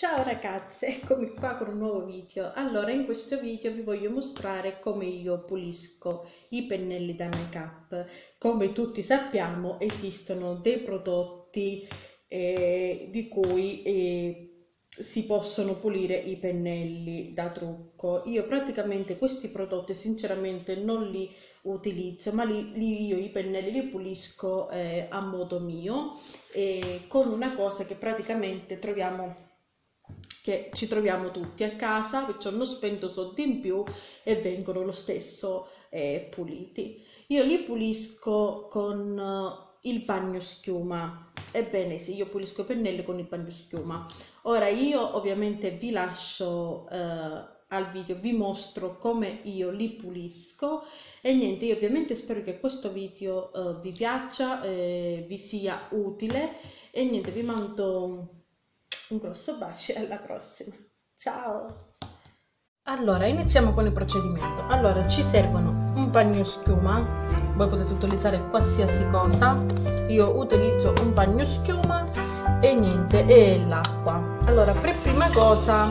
Ciao ragazze, eccomi qua con un nuovo video. Allora, in questo video vi voglio mostrare come io pulisco i pennelli da make-up. Come tutti sappiamo, esistono dei prodotti di cui si possono pulire i pennelli da trucco. Io praticamente questi prodotti sinceramente non li utilizzo, ma io i pennelli li pulisco a modo mio, con una cosa che praticamente ci troviamo tutti a casa, perciò non spendo soldi in più e vengono lo stesso puliti. Io li pulisco con il bagnoschiuma. Ebbene sì, io pulisco i pennelli con il bagnoschiuma. Ora io ovviamente vi lascio al video, vi mostro come io li pulisco e niente, io ovviamente spero che questo video vi piaccia, vi sia utile e niente, vi mando un grosso bacio e alla prossima. Ciao! Allora, iniziamo con il procedimento. Allora, ci servono un bagnoschiuma, voi potete utilizzare qualsiasi cosa, io utilizzo un bagnoschiuma e niente, e l'acqua. Allora, per prima cosa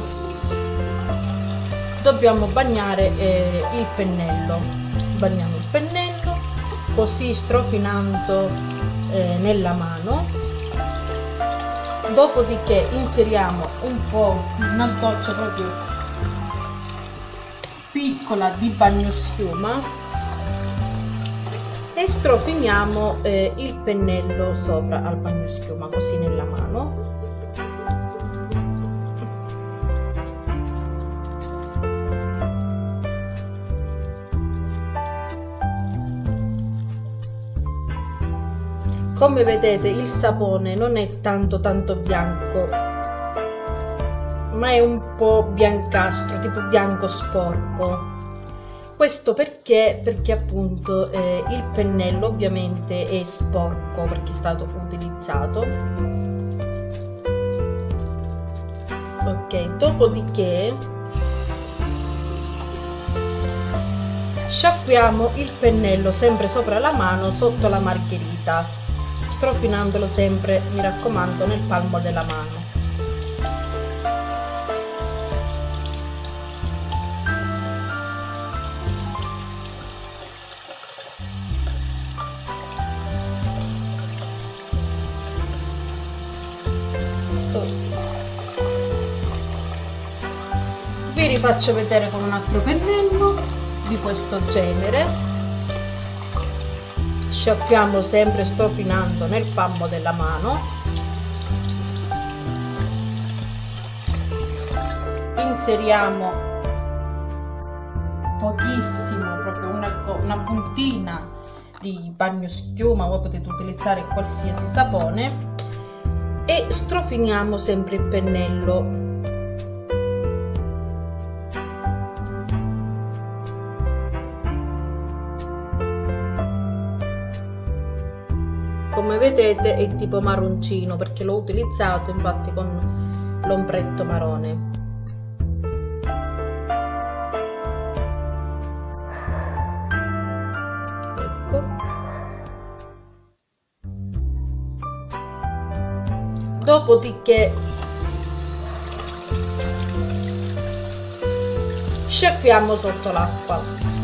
dobbiamo bagnare il pennello. Bagniamo il pennello, così strofinando nella mano. Dopodiché inseriamo una goccia proprio piccola di bagnoschiuma e strofiniamo il pennello sopra al bagnoschiuma, così nella mano. Come vedete il sapone non è tanto bianco, ma è un po' biancastro, tipo bianco sporco. Questo perché appunto il pennello ovviamente è sporco perché è stato utilizzato. Ok, dopodiché sciacquiamo il pennello sempre sopra la mano sotto la margherita, strofinandolo sempre, mi raccomando, nel palmo della mano. Così. Vi rifaccio vedere con un altro pennello di questo genere. Sciacquiamo sempre strofinando nel palmo della mano. Inseriamo pochissimo, proprio una puntina di bagnoschiuma, voi potete utilizzare qualsiasi sapone, e strofiniamo sempre il pennello. Come vedete è tipo marroncino perché l'ho utilizzato infatti con l'ombretto marrone. Ecco. Dopodiché sciacquiamo sotto l'acqua.